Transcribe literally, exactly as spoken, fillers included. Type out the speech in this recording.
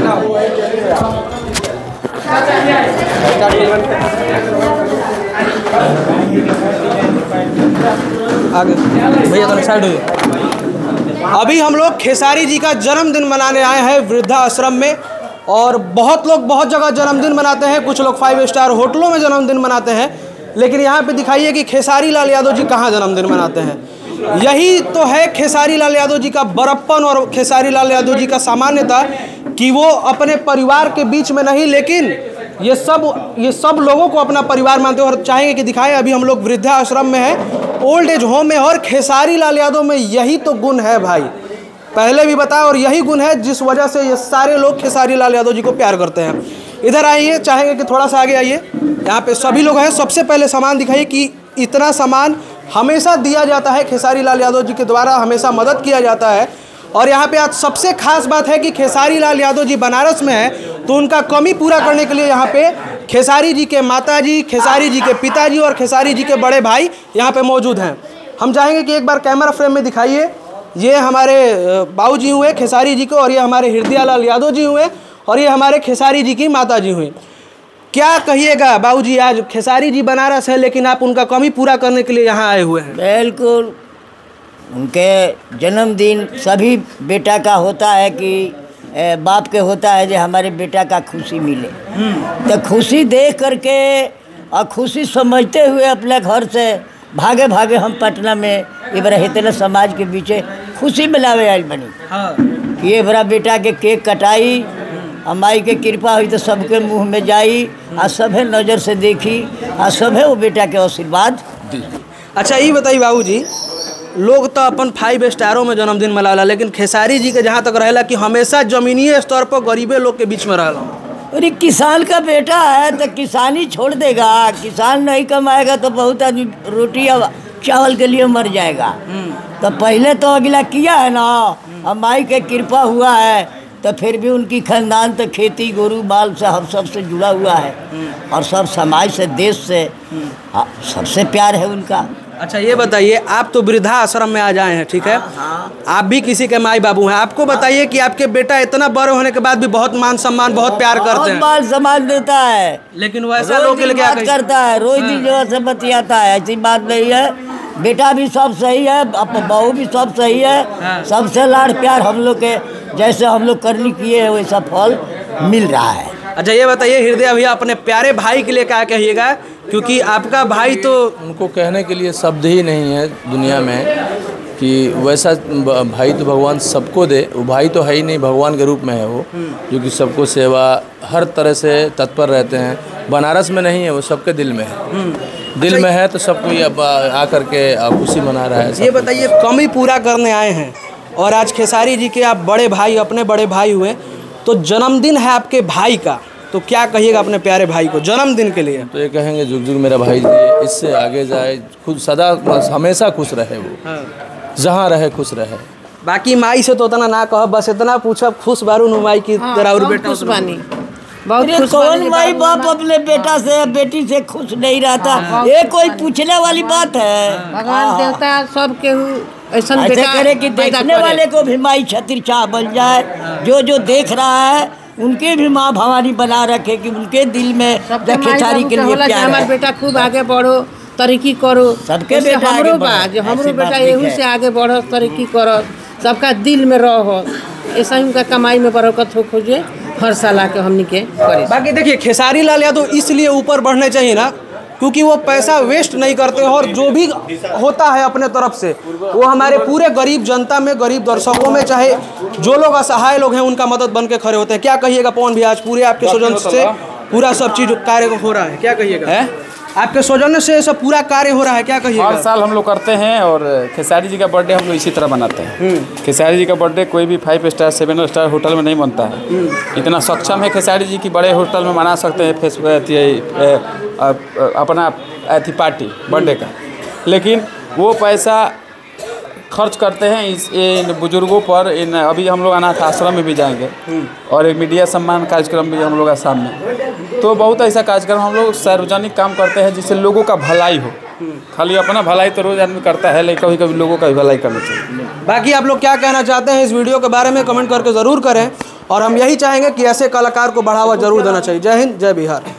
आगे भैया तो साइड हुई। अभी हम लोग खेसारी जी का जन्मदिन मनाने आए हैं वृद्धाश्रम में, और बहुत लोग बहुत जगह जन्मदिन मनाते हैं, कुछ लोग फाइव स्टार होटलों में जन्मदिन मनाते हैं, लेकिन यहाँ पे दिखाइए कि खेसारी लाल यादव जी कहाँ जन्मदिन मनाते हैं। यही तो है खेसारी लाल यादव जी का बड़प्पन और खेसारी लाल यादव जी का सामान्यता, कि वो अपने परिवार के बीच में नहीं, लेकिन ये सब ये सब लोगों को अपना परिवार मानते हैं। और चाहेंगे कि दिखाएं, अभी हम लोग वृद्धाश्रम में हैं, ओल्ड एज होम में, और खेसारी लाल यादव में यही तो गुण है भाई, पहले भी बताया, और यही गुण है जिस वजह से ये सारे लोग खेसारी लाल यादव जी को प्यार करते हैं। इधर आइए, चाहेंगे कि थोड़ा सा आगे आइए, यहाँ पे सभी लोग हैं। सबसे पहले सामान दिखाइए कि इतना सामान हमेशा दिया जाता है, खेसारी लाल यादव जी के द्वारा हमेशा मदद किया जाता है। और यहाँ पे आज सबसे खास बात है कि खेसारी लाल यादव जी बनारस में हैं, तो उनका कमी पूरा करने के लिए यहाँ पे खेसारी जी के माताजी, खेसारी जी के पिताजी और खेसारी जी के बड़े भाई यहाँ पे मौजूद हैं। हम चाहेंगे कि एक बार कैमरा फ्रेम में दिखाइए, ये हमारे बाबू जी हुए खेसारी जी को, और ये हमारे हृदय लाल यादव जी हुए, और ये हमारे खेसारी जी की माता जी हुई। क्या कहिएगा बाबू जी, आज खेसारी जी बनारस है, लेकिन आप उनका कमी पूरा करने के लिए यहाँ आए हुए हैं। बिल्कुल, उनके जन्मदिन सभी बेटा का होता है कि बाप के होता है जो हमारे बेटा का खुशी मिले, तो खुशी देख करके और खुशी समझते हुए अपने घर से भागे भागे हम पटना में ये बड़ा इतने समाज के बीच खुशी मिलावे आयल बनी। हाँ। कि ये बड़ा बेटा के केक कटाई, माई के कृपा हुई तो सबके मुंह में जाई, और सभे नज़र से देखी, और सभे वो बेटा के आशीर्वाद दी। अच्छा ये बताइए बाबू जी, लोग तो अपन फाइव स्टारों में जन्मदिन मनाला, लेकिन खेसारी जी के जहाँ तक रहेला कि हमेशा जमीनी स्तर पर गरीबे लोग के बीच में रहला। अरे किसान का बेटा है तो किसानी छोड़ देगा, किसान नहीं कमाएगा तो बहुत आदमी रोटी और चावल के लिए मर जाएगा। तो पहले तो अगला किया है ना, अब माई के कृपा हुआ है, तो फिर भी उनकी खानदान तो खेती गोरू बाल से हम सब से जुड़ा हुआ है, और सब समाज से देश से सबसे प्यार है उनका। अच्छा ये बताइए, आप तो वृद्धाश्रम में आ जाए हैं, ठीक है। हाँ। आप भी किसी के माई बाबू हैं, आपको बताइए कि आपके बेटा इतना बड़े होने के बाद भी बहुत मान सम्मान बहुत प्यार करते हैं, मान सम्मान देता है, लेकिन वैसा लोग के लिए क्या करता है, रोज दिन जो से बतियाता है, ऐसी बात नहीं है। बेटा भी सब सही है, बहू भी सब सही है। हाँ। सबसे लाड़ प्यार हम लोग के जैसे हम लोग करनी किए हैं वैसा फल मिल रहा है। अच्छा ये बताइए हृदय भैया, अपने प्यारे भाई के लिए क्या कहिएगा, क्योंकि आपका भाई तो, उनको कहने के लिए शब्द ही नहीं है दुनिया में कि वैसा भाई तो भगवान सबको दे। वो भाई तो है ही नहीं, भगवान के रूप में है वो, जो कि सबको सेवा हर तरह से तत्पर रहते हैं। बनारस में नहीं है, वो सबके दिल में है, दिल अच्छा, में है तो सब कोई अब आकर के खुशी मना रहा है। ये बताइए, कमी पूरा करने आए हैं, और आज खेसारी जी के आप बड़े भाई, अपने बड़े भाई हुए, तो जन्मदिन है आपके भाई का, तो क्या कहिएगा अपने प्यारे भाई को जन्मदिन के लिए? तो ये कहेंगे जुग जुग मेरा भाई इससे आगे जाए, खुद सदा हमेशा खुश रहे, वो हाँ। जहाँ रहे खुश रहे। बाकी माई से तो उतना ना कहो, बस इतना पूछो खुश बारू नुमाई की तरह और बेटा खुश बानी बहुत खुश। कौन माई बाप अपने बेटा से बेटी से खुश नहीं रहता, ये कोई पूछने वाली बात है? भगवान देवता सब के ऐसा करे कि देखने वाले को भी माई छतिर चाह बन जाए, जो जो देख रहा है उनके भी माँ भवानी बना रखे, कि उनके दिल में खेसारी के लिए प्यार है। हमारा बेटा खूब आगे बढ़ो, तरक्की करो, सबके बेटा हमरो बा जो हमरो बेटा यही से आगे बढ़ो, तरक्की करो, सबका दिल में रहो, ऐसा ही उनका कमाई में बरकत हो खोजे, हर साल आके हमनी के करे। बाकी देखिए खेसारी लाल यादव इसलिए ऊपर बढ़ने चाहिए ना, क्योंकि वो पैसा वेस्ट नहीं करते हैं, और जो भी होता है अपने तरफ से वो हमारे पूरे गरीब जनता में, गरीब दर्शकों में, चाहे जो लोग असहाय लोग हैं उनका मदद बन के खड़े होते हैं। क्या कहिएगा पवन भी, आज पूरे आपके स्वजन से पूरा सब चीज़ कार्य हो रहा है, क्या कहिएगा? है आपके सौजन्य से सब पूरा कार्य हो रहा है, क्या कहिएगा? हर साल हम लोग करते हैं, और खेसारी जी का बर्थडे हम लोग इसी तरह मनाते हैं। खेसारी जी का बर्थडे कोई भी five star seven star hotel में नहीं बनता है, इतना सक्षम है खेसारी जी की बड़े होटल में मना सकते हैं फेस अपना अथी पार्टी बर्थडे का, लेकिन वो पैसा खर्च करते हैं इस इन बुजुर्गों पर। इन अभी हम लोग अनाथ आश्रम में भी जाएंगे, और एक मीडिया सम्मान कार्यक्रम भी हम लोग आसाम में, तो बहुत ऐसा कार्यक्रम हम लोग सार्वजनिक काम करते हैं जिससे लोगों का भलाई हो। खाली अपना भलाई तो रोज आदमी करता है, लेकिन कभी कभी लोगों का भी भलाई करना चाहिए। बाकी आप लोग क्या कहना चाहते हैं इस वीडियो के बारे में कमेंट करके ज़रूर करें, और हम यही चाहेंगे कि ऐसे कलाकार को बढ़ावा जरूर देना चाहिए। जय हिंद, जय बिहार।